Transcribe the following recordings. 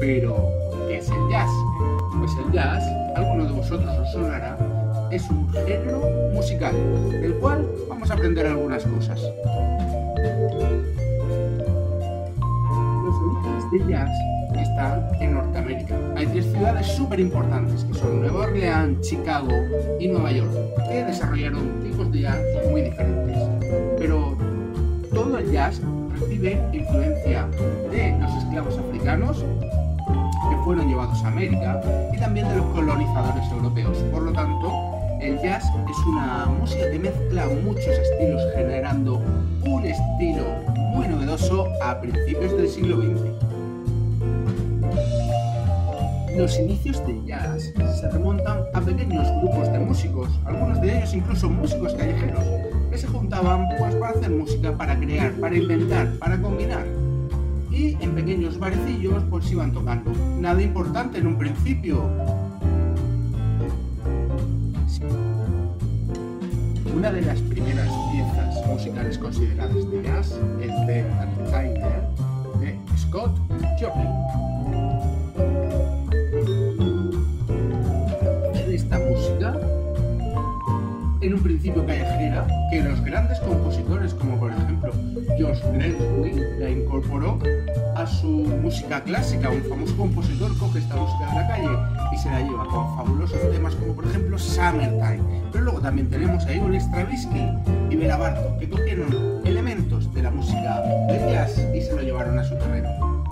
Pero, ¿qué es el jazz? Pues el jazz, a alguno de vosotros os sonará, es un género musical, del cual vamos a aprender algunas cosas. Los orígenes del jazz están en Norteamérica. Hay 3 ciudades súper importantes, que son Nueva Orleans, Chicago y Nueva York, que desarrollaron tipos de jazz muy diferentes. Pero todo el jazz recibe influencia de los esclavos africanos que fueron llevados a América y también de los colonizadores europeos. Por lo tanto, el jazz es una música que mezcla muchos estilos, generando un estilo muy novedoso a principios del siglo XX. Los inicios del jazz se remontan a pequeños grupos de músicos, algunos de ellos incluso músicos callejeros, que se juntaban pues para hacer música, para crear, para inventar, para combinar. Y en pequeños barecillos pues iban tocando. Nada importante en un principio. Una de las primeras piezas musicales consideradas de jazz es The Entertainer de Scott Joplin. Esta música, en un principio callejera, que los grandes compositores como por ejemplo George Gershwin la incorporó a su música clásica. Un famoso compositor coge esta música de la calle y se la lleva con fabulosos temas como por ejemplo Summertime. Pero luego también tenemos ahí un Stravinsky y Bela Bartok, que cogieron elementos de la música del jazz y se lo llevaron a su terreno.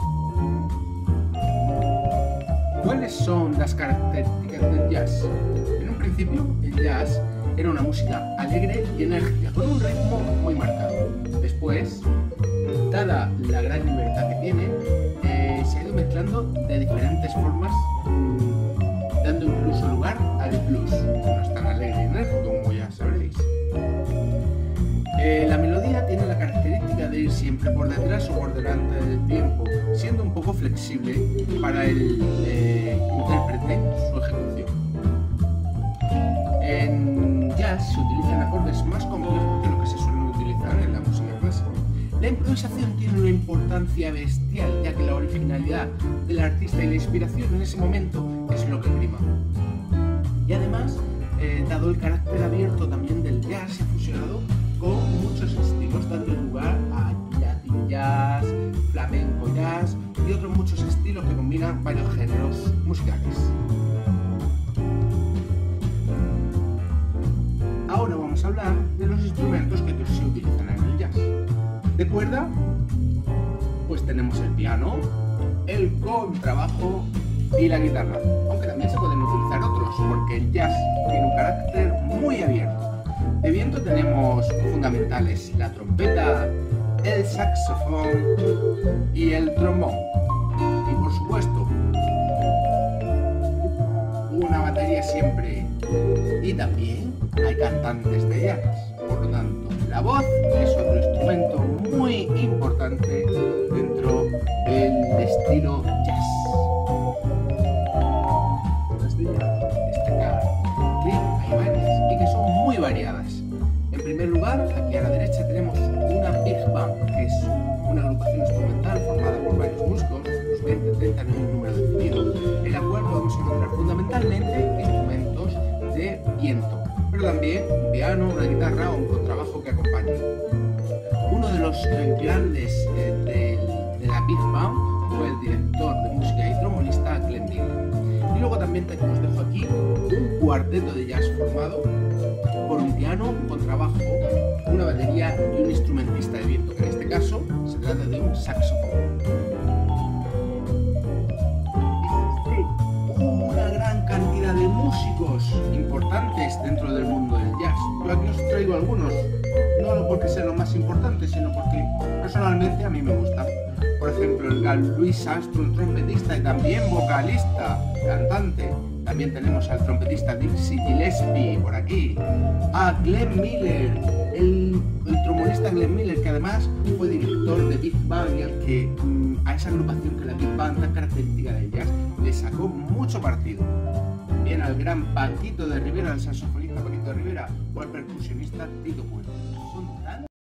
¿Cuáles son las características del jazz? En un principio, el jazz era una música alegre y enérgica, con un ritmo muy marcado. Después, dada la gran libertad que tiene, se ha ido mezclando de diferentes formas, dando incluso lugar al blues, que no es tan alegre y enérgico como ya sabréis. La melodía tiene la característica de ir siempre por detrás o por delante del tiempo, siendo un poco flexible para el intérprete su ejecución. En jazz se utilizan acordes más complejos que lo que se suelen utilizar en la música clásica. La improvisación tiene una importancia bestial, ya que la originalidad del artista y la inspiración en ese momento es lo que prima. Y además, dado el carácter abierto también del jazz, se ha fusionado con muchos estilos, dando lugar a Latin jazz, flamenco jazz y otros muchos estilos que combinan varios géneros musicales. Ahora vamos a hablar de los instrumentos que se utilizan en el jazz. ¿De cuerda? Pues tenemos el piano, el contrabajo y la guitarra, aunque también se pueden utilizar otros, porque el jazz tiene un carácter muy abierto. De viento tenemos fundamentales la trompeta, el saxofón y el trombón. Y por supuesto, una batería siempre. Y también hay cantantes de jazz. Por lo tanto, la voz es otro instrumento muy importante dentro del estilo jazz. Las de destacar que hay varias y que son muy variadas. En primer lugar, aquí a la derecha tenemos una Big Band, que es una agrupación instrumental formada por varios músicos, unos 20, 30, no hay un número definido, en la cual podemos encontrar fundamentalmente instrumentos de viento, pero también un piano, una guitarra o un contrabajo que acompañan. Uno de los grandes de la Big Band fue el director de música y trombonista Glenn Miller. Y luego también os dejo aquí un cuarteto de jazz formado por un piano, un contrabajo, una batería y un instrumentista de viento, que en este caso se trata de un saxofón. Existe una gran cantidad de músicos importantes dentro del mundo del jazz. Yo aquí os traigo algunos, no porque sean los más importantes, sino porque personalmente a mí me gustan. Por ejemplo, el gran Louis Armstrong, trompetista y también vocalista, cantante. También tenemos al trompetista Dizzy Gillespie por aquí, a Glenn Miller, el trombonista Glenn Miller, que además fue director de Big Band y al que a esa agrupación que la Big Band, tan característica del jazz, le sacó mucho partido. También al gran Paquito de Rivera, el saxofonista Paquito de Rivera, o al percusionista Tito Puente.